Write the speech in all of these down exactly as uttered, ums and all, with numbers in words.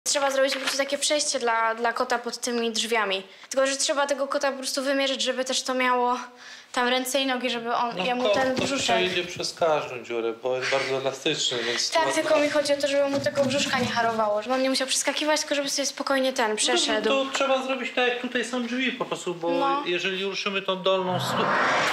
Trzeba zrobić po prostu takie przejście dla, dla kota pod tymi drzwiami. Tylko, że trzeba tego kota po prostu wymierzyć, żeby też to miało tam ręce i nogi, żeby on, No jemu kot ten to brzuszek... przejdzie przez każdą dziurę, bo jest bardzo elastyczny, więc... Tak, no, tylko mi chodzi o to, żeby mu tego brzuszka nie harowało, żeby on nie musiał przeskakiwać, tylko żeby sobie spokojnie ten przeszedł. No, to trzeba zrobić tak, jak tutaj są drzwi po prostu, bo No. jeżeli ruszymy tą dolną stóp...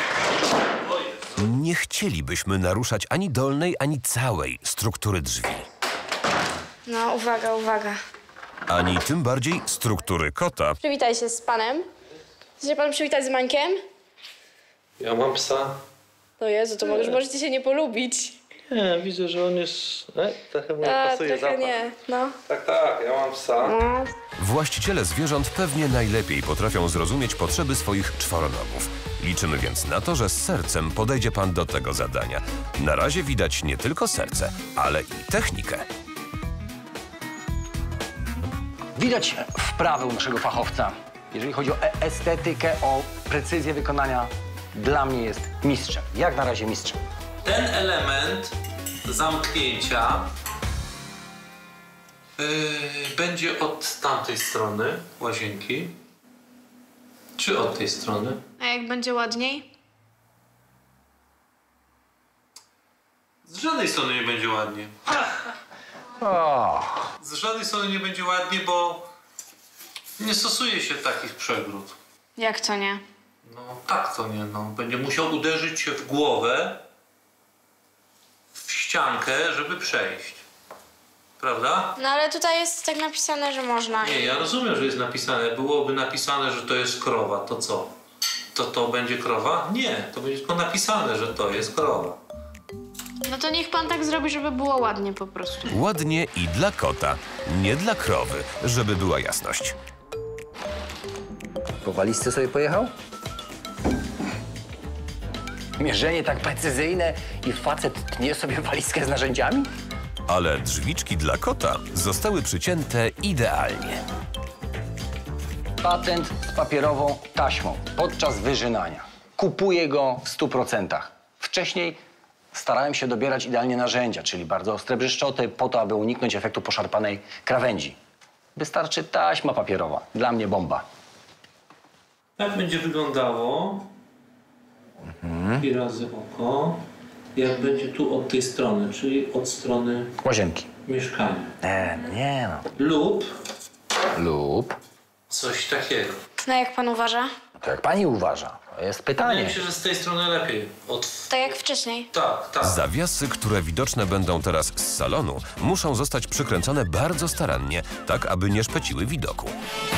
Nie chcielibyśmy naruszać ani dolnej, ani całej struktury drzwi. No, uwaga, uwaga. Ani tym bardziej struktury kota. Przywitaj się z panem. Chce się pan przywitać z Mańkiem? Ja mam psa. No Jezu, to już możecie się nie polubić. Nie, widzę, że on jest... E, trochę mu nie A, pasuje trochę zapach. nie, no. Tak, tak, ja mam psa. no. Właściciele zwierząt pewnie najlepiej potrafią zrozumieć potrzeby swoich czworonogów. Liczymy więc na to, że z sercem podejdzie pan do tego zadania. Na razie widać nie tylko serce, ale i technikę. Widać wprawę u naszego fachowca. Jeżeli chodzi o e estetykę, o precyzję wykonania, dla mnie jest mistrzem. Jak na razie mistrzem. Ten element zamknięcia yy, będzie od tamtej strony łazienki, czy od tej strony. A jak będzie ładniej? Z żadnej strony nie będzie ładnie. O, Z żadnej strony nie będzie ładnie, bo nie stosuje się takich przegród. Jak to nie? No tak to nie, no. Będzie musiał uderzyć się w głowę, w ściankę, żeby przejść. Prawda? No ale tutaj jest tak napisane, że można. Nie, ja rozumiem, że jest napisane. Byłoby napisane, że to jest krowa, to co? To to będzie krowa? Nie, to będzie tylko napisane, że to jest krowa. No to niech pan tak zrobi, żeby było ładnie po prostu. Ładnie i dla kota, nie dla krowy, żeby była jasność. po walizce sobie pojechał? Mierzenie tak precyzyjne i facet tnie sobie walizkę z narzędziami? Ale drzwiczki dla kota zostały przycięte idealnie. Patent z papierową taśmą podczas wyrzynania. Kupuję go w stu procentach. Wcześniej starałem się dobierać idealnie narzędzia, czyli bardzo ostre bryszczoty, po to, aby uniknąć efektu poszarpanej krawędzi. Wystarczy taśma papierowa. Dla mnie bomba. Tak będzie wyglądało. Mhm. I razy oko. Jak będzie tu od tej strony, czyli od strony Łazienki. mieszkania. Nie, nie no. Lub Lub. coś takiego. No jak pan uważa? To jak pani uważa? To jest Wydaje pytanie. mi się, że z tej strony lepiej. Od... Tak jak wcześniej. Tak, tak. Zawiasy, które widoczne będą teraz z salonu, muszą zostać przykręcone bardzo starannie, tak aby nie szpeciły widoku.